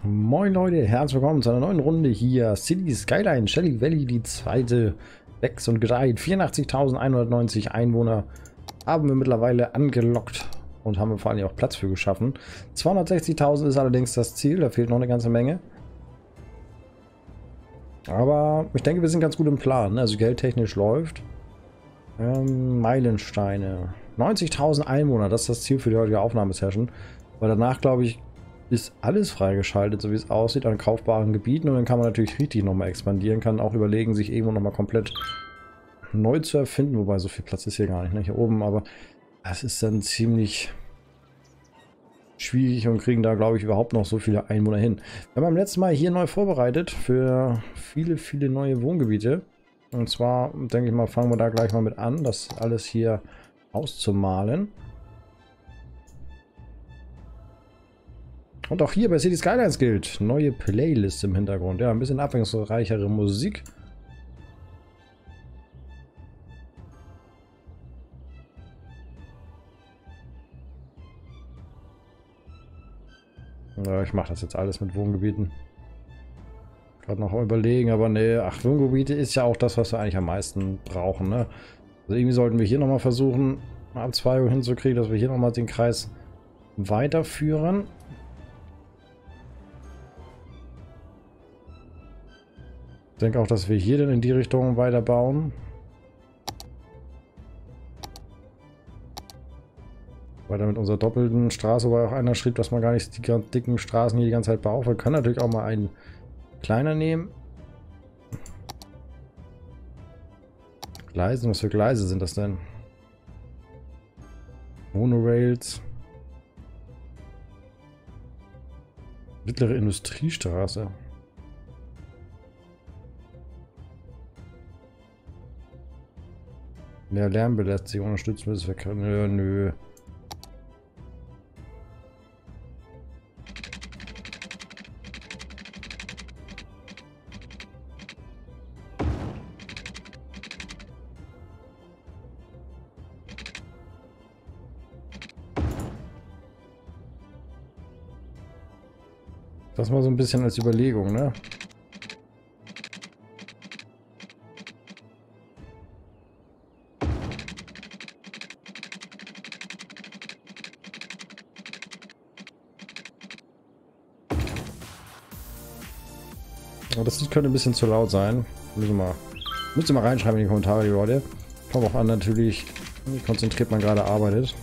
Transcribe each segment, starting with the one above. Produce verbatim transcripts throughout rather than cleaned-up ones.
Moin Leute, herzlich willkommen zu einer neuen Runde hier. City Skyline, Shelly Valley, die zweite. Wächst und gedeiht. vierundachtzigtausendeinhundertneunzig Einwohner haben wir mittlerweile angelockt und haben wir vor allem auch Platz für geschaffen. zweihundertsechzigtausend ist allerdings das Ziel, da fehlt noch eine ganze Menge. Aber ich denke, wir sind ganz gut im Plan, also geldtechnisch läuft. Ähm, Meilensteine. neunzigtausend Einwohner, das ist das Ziel für die heutige Aufnahmesession. Weil danach, glaube ich, ist alles freigeschaltet, so wie es aussieht, an kaufbaren Gebieten. Und dann kann man natürlich richtig nochmal expandieren, kann auch überlegen, sich irgendwo nochmal komplett neu zu erfinden. Wobei, so viel Platz ist hier gar nicht, ne? Hier oben, aber es ist dann ziemlich schwierig und kriegen da, glaube ich, überhaupt noch so viele Einwohner hin. Wir haben beim letzten Mal hier neu vorbereitet für viele, viele neue Wohngebiete. Und zwar, denke ich mal, fangen wir da gleich mal mit an, das alles hier auszumalen. Und auch hier bei City Skylines gilt neue Playlist im Hintergrund. Ja, ein bisschen abwechslungsreichere Musik. Ja, ich mache das jetzt alles mit Wohngebieten. Gerade noch überlegen, aber ne, ach, Wohngebiete ist ja auch das, was wir eigentlich am meisten brauchen, ne? Also irgendwie sollten wir hier nochmal versuchen, ab zwei Uhr hinzukriegen, dass wir hier nochmal den Kreis weiterführen. Ich denke auch, dass wir hier dann in die Richtung weiterbauen. Weiter mit unserer doppelten Straße, weil auch einer schrieb, dass man gar nicht die ganz dicken Straßen hier die ganze Zeit braucht. Wir können natürlich auch mal einen kleiner nehmen. Gleise, was für Gleise sind das denn? Monorails. Mittlere Industriestraße. Mehr Lärmbelästigung unterstützen wir das. Wir können, nö, nö. Das mal so ein bisschen als Überlegung, ne? Das Lied könnte ein bisschen zu laut sein. Müssen wir mal, müsst ihr mal reinschreiben in die Kommentare, die Leute. Kommt auch an, natürlich, wie konzentriert man gerade arbeitet.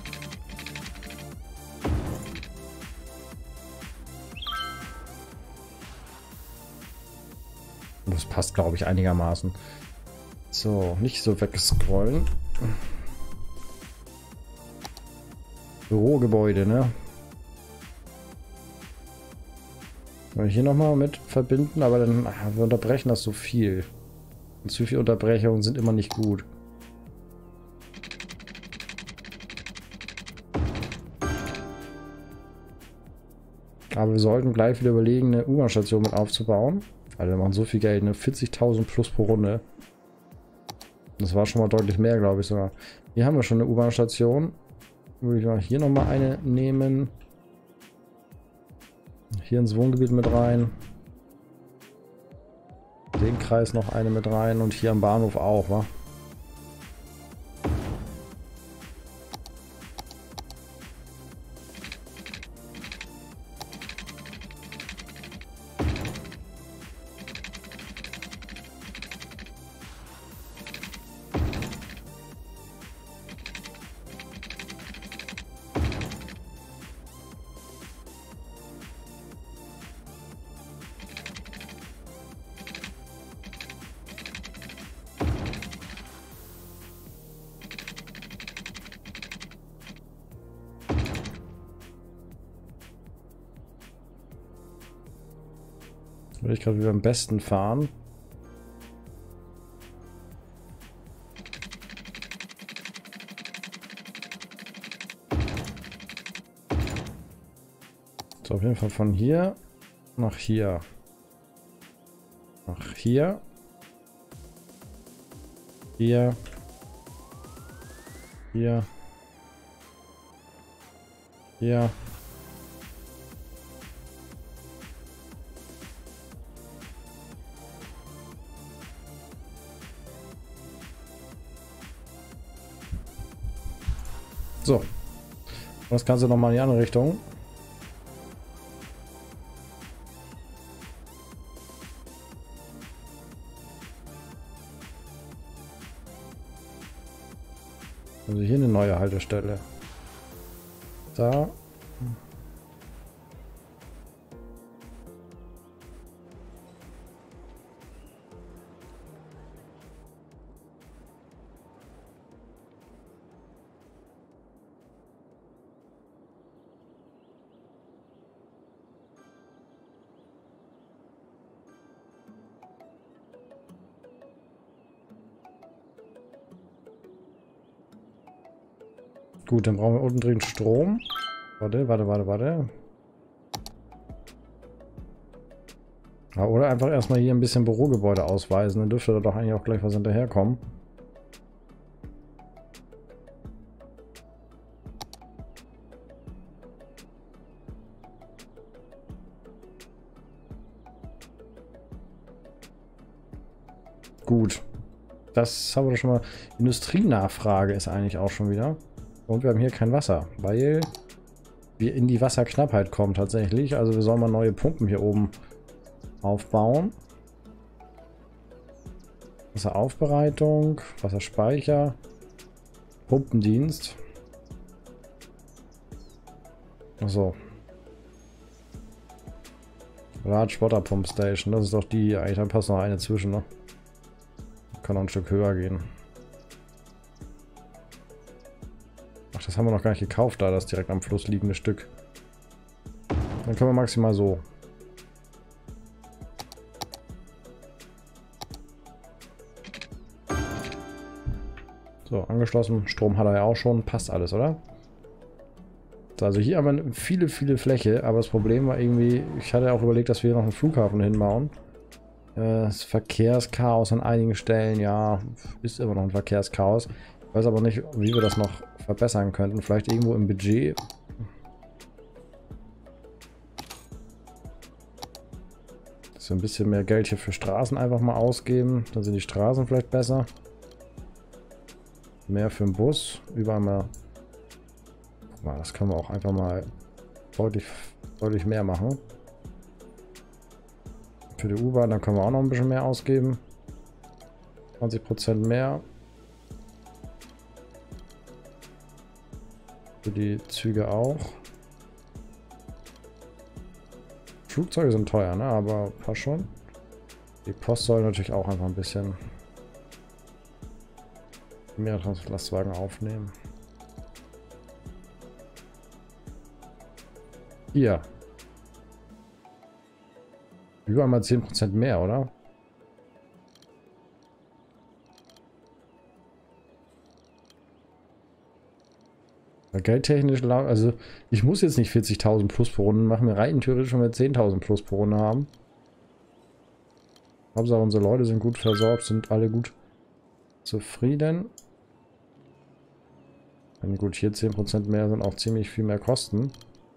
Das passt, glaube ich, einigermaßen. So, nicht so wegscrollen. Bürogebäude, ne? Hier nochmal mit verbinden, aber dann ach, wir unterbrechen das so viel. Und zu viele Unterbrechungen sind immer nicht gut. Aber wir sollten gleich wieder überlegen, eine U-Bahn-Station mit aufzubauen. Also wir machen so viel Geld, ne? vierzigtausend plus pro Runde. Das war schon mal deutlich mehr, glaube ich sogar. Hier haben wir schon eine U-Bahn-Station. Würde ich mal hier nochmal eine nehmen. Hier ins Wohngebiet mit rein. Den Kreis noch eine mit rein und hier am Bahnhof auch, wa? Würde ich gerade wieder am besten fahren. So, auf jeden Fall von hier nach hier. Nach hier. Hier. Hier. Hier. So. Das Ganze nochmal in die andere Richtung. Also hier eine neue Haltestelle. Da. Gut, dann brauchen wir unten drin Strom. Warte, warte, warte, warte. Ja, oder einfach erstmal hier ein bisschen Bürogebäude ausweisen. Dann dürfte da doch eigentlich auch gleich was hinterherkommen. Gut. Das haben wir doch schon mal. Industrienachfrage ist eigentlich auch schon wieder. Und wir haben hier kein Wasser, weil wir in die Wasserknappheit kommen tatsächlich. Also wir sollen mal neue Pumpen hier oben aufbauen. Wasseraufbereitung, Wasserspeicher, Pumpendienst. Achso. Large Water Pump Station, das ist doch die, eigentlich da passt noch eine zwischen, ne? Kann noch ein Stück höher gehen. Ach, das haben wir noch gar nicht gekauft, da das direkt am Fluss liegende Stück. Dann können wir maximal so. So, angeschlossen. Strom hat er ja auch schon. Passt alles, oder? So, also hier haben wir viele, viele Fläche, aber das Problem war irgendwie, ich hatte auch überlegt, dass wir hier noch einen Flughafen hinbauen. Das Verkehrschaos an einigen Stellen, ja, ist immer noch ein Verkehrschaos. Ich weiß aber nicht, wie wir das noch verbessern könnten. Vielleicht irgendwo im Budget. Dass wir ein bisschen mehr Geld hier für Straßen einfach mal ausgeben. Dann sind die Straßen vielleicht besser. Mehr für den Bus. Überall mal. Guck mal, das können wir auch einfach mal deutlich, deutlich mehr machen. Für die U-Bahn, dann können wir auch noch ein bisschen mehr ausgeben. zwanzig Prozent mehr. Für die Züge auch. Flugzeuge sind teuer, ne? Aber passt schon. Die Post soll natürlich auch einfach ein bisschen mehr Lastwagen aufnehmen. Hier. Über mal zehn Prozent mehr, oder? Geldtechnisch, also ich muss jetzt nicht vierzigtausend plus pro Runde machen. Wir rein theoretisch schon mit zehntausend plus pro Runde haben. Hauptsache unsere Leute sind gut versorgt, sind alle gut zufrieden. Und gut, hier zehn Prozent mehr sind auch ziemlich viel mehr Kosten.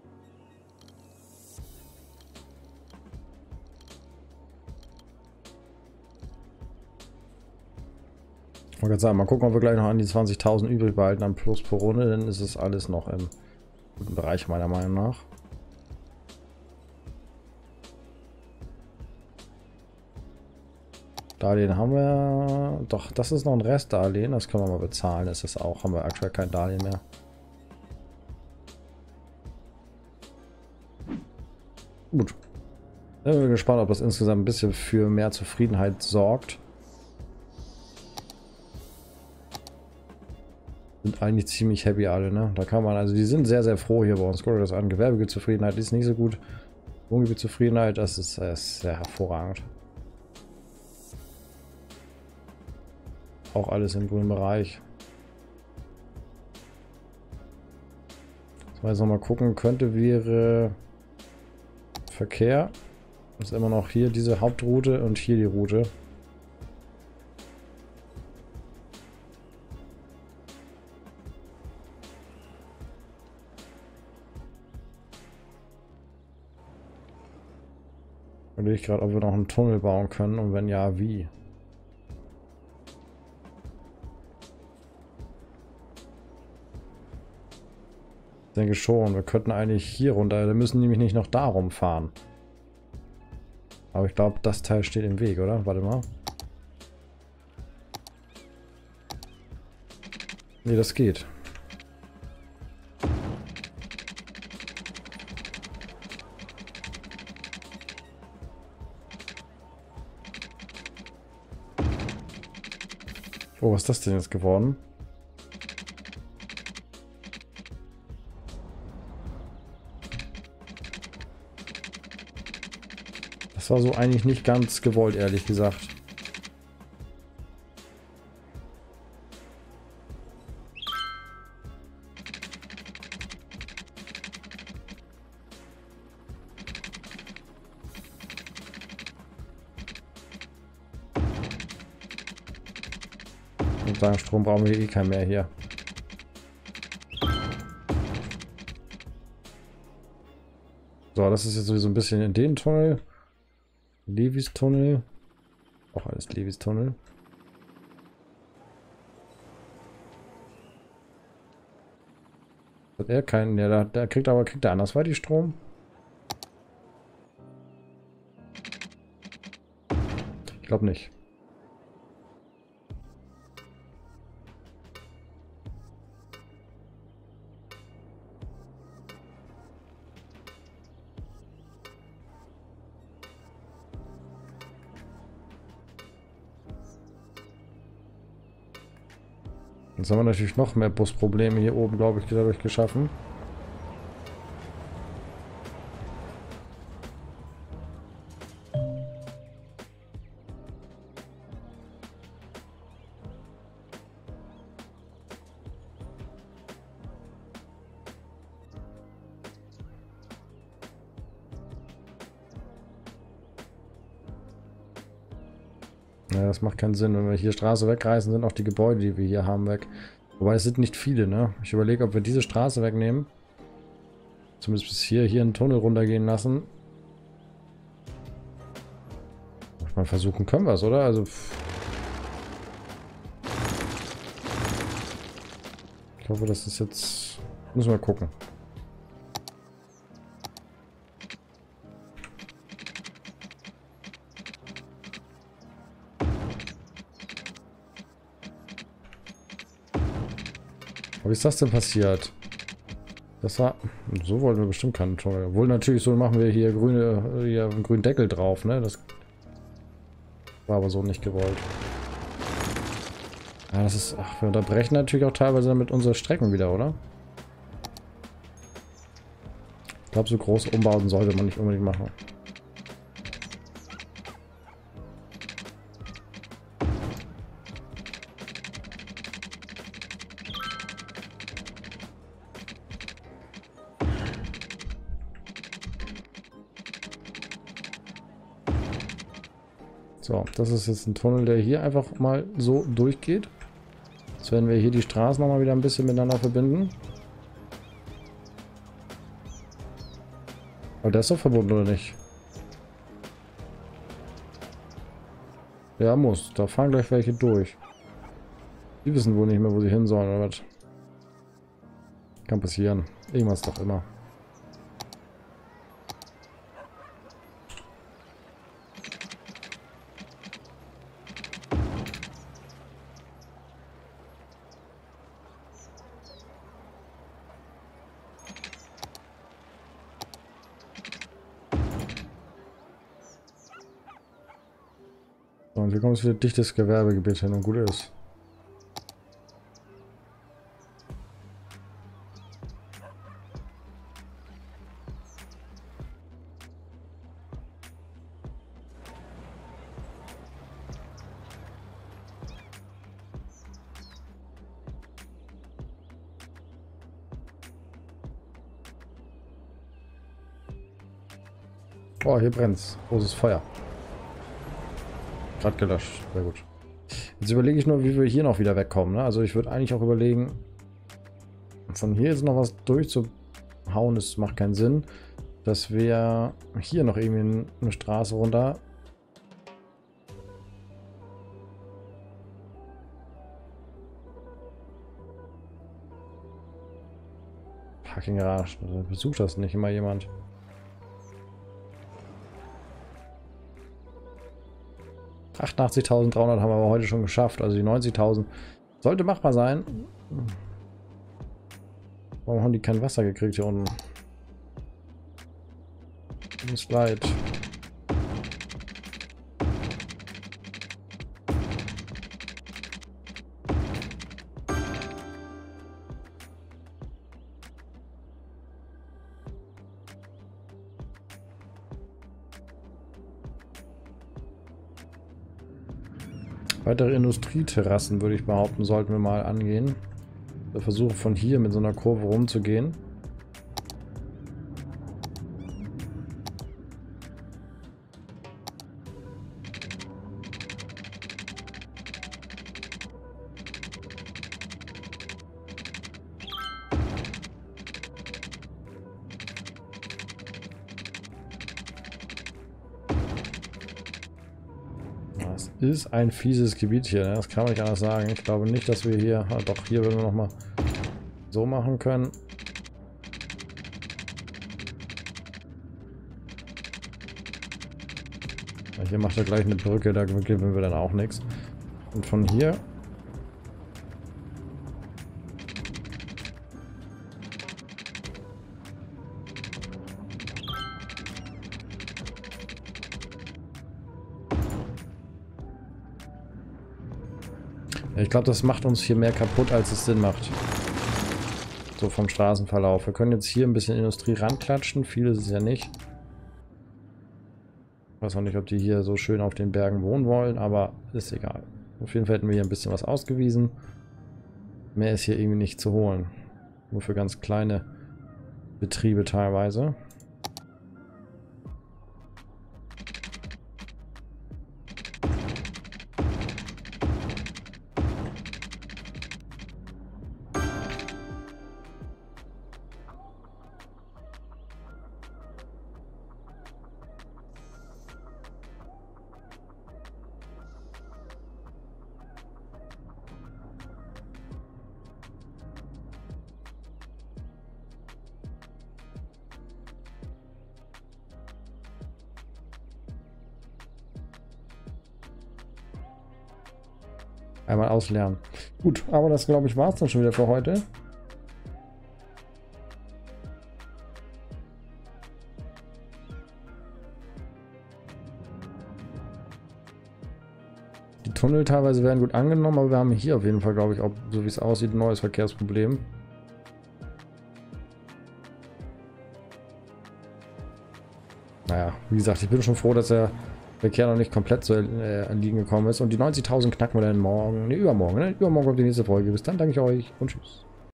Ich wollte gerade sagen, mal gucken, ob wir gleich noch an die zwanzigtausend übrig behalten am Plus pro Runde, dann ist es alles noch im guten Bereich meiner Meinung nach. Darlehen haben wir. Doch, das ist noch ein Restdarlehen, das können wir mal bezahlen. Das ist auch, haben wir aktuell kein Darlehen mehr. Gut. Ich bin gespannt, ob das insgesamt ein bisschen für mehr Zufriedenheit sorgt. Sind eigentlich ziemlich happy alle, ne? Da kann man, also die sind sehr, sehr froh hier bei uns. Guckt euch das an. Gewerbezufriedenheit ist nicht so gut. Wohngebietszufriedenheit, das ist, das ist sehr hervorragend. Auch alles im grünen Bereich. So, jetzt nochmal gucken könnte, wäre Verkehr. Das ist immer noch hier diese Hauptroute und hier die Route. Überlege ich gerade, ob wir noch einen Tunnel bauen können und wenn ja, wie. denke schon, wir könnten eigentlich hier runter. Wir müssen nämlich nicht noch da rumfahren. Aber ich glaube, das Teil steht im Weg, oder? Warte mal. Nee, das geht. Oh, was ist das denn jetzt geworden? Das war so eigentlich nicht ganz gewollt, ehrlich gesagt. Und sagen, Strom brauchen wir eh keinen mehr hier. So, das ist jetzt sowieso ein bisschen in den Tunnel. Levis Tunnel. Auch alles Levis Tunnel. Hat er keinen, ja, da, da kriegt aber, kriegt er andersweitig Strom? Ich glaube nicht. Jetzt haben wir natürlich noch mehr Busprobleme hier oben, glaube ich, dadurch geschaffen. Ja, das macht keinen Sinn. Wenn wir hier Straße wegreißen, sind auch die Gebäude, die wir hier haben, weg. Wobei es sind nicht viele, ne? Ich überlege, ob wir diese Straße wegnehmen. Zumindest bis hier, hier einen Tunnel runtergehen lassen. Ich meine, versuchen können wir es, oder? Also... Ich hoffe, das ist jetzt... Müssen wir gucken. Wie ist das denn passiert? Das war... So wollten wir bestimmt keinen Tunnel. Obwohl natürlich, so machen wir hier grüne, hier einen grünen Deckel drauf, ne? Das war aber so nicht gewollt. Ja, das ist... Ach, wir unterbrechen natürlich auch teilweise damit unsere Strecken wieder, oder? Ich glaube, so große Umbauten sollte man nicht unbedingt machen. So, das ist jetzt ein Tunnel, der hier einfach mal so durchgeht. Jetzt werden wir hier die Straßen noch mal wieder ein bisschen miteinander verbinden. Aber der ist doch verbunden, oder nicht? Ja, muss. Da fahren gleich welche durch. Die wissen wohl nicht mehr, wo sie hin sollen, oder was? Kann passieren. Irgendwas doch immer. So, und hier kommt es wieder dichtes Gewerbegebiet hin und gut ist. Oh, hier brennt's. Großes Feuer. Gerade gelöscht. Sehr gut. Jetzt überlege ich nur, wie wir hier noch wieder wegkommen. Ne? Also ich würde eigentlich auch überlegen, von hier jetzt noch was durchzuhauen, das macht keinen Sinn. Dass wir hier noch irgendwie eine Straße runter. Fucking Arsch. Also besucht das nicht immer jemand. achtundachtzigtausenddreihundert haben wir aber heute schon geschafft. Also die neunzigtausend sollte machbar sein. Warum haben die kein Wasser gekriegt hier unten? Tut uns leid. Weitere Industrieterrassen, würde ich behaupten, sollten wir mal angehen. Wir versuchen von hier mit so einer Kurve rumzugehen. Das ist ein fieses Gebiet hier, ne? Das kann man nicht anders sagen. Ich glaube nicht, dass wir hier... Ah, doch, hier würden wir nochmal so machen können. Ja, hier macht er gleich eine Brücke, da gewinnen wir dann auch nichts. Und von hier... Ich glaube, das macht uns hier mehr kaputt, als es Sinn macht. So vom Straßenverlauf. Wir können jetzt hier ein bisschen Industrie ranklatschen. Viel ist es ja nicht. Ich weiß auch nicht, ob die hier so schön auf den Bergen wohnen wollen, aber ist egal. Auf jeden Fall hätten wir hier ein bisschen was ausgewiesen. Mehr ist hier irgendwie nicht zu holen. Nur für ganz kleine Betriebe teilweise. Einmal auslernen. Gut, aber das glaube ich war es dann schon wieder für heute. Die Tunnel teilweise werden gut angenommen, aber wir haben hier auf jeden Fall, glaube ich, auch, so wie es aussieht, ein neues Verkehrsproblem. Naja, wie gesagt, ich bin schon froh, dass der Verkehr noch nicht komplett zu äh, erliegen gekommen ist. Und die neunzigtausend knacken wir dann morgen, ne, übermorgen, ne? Übermorgen kommt die nächste Folge. Bis dann, danke ich euch und tschüss.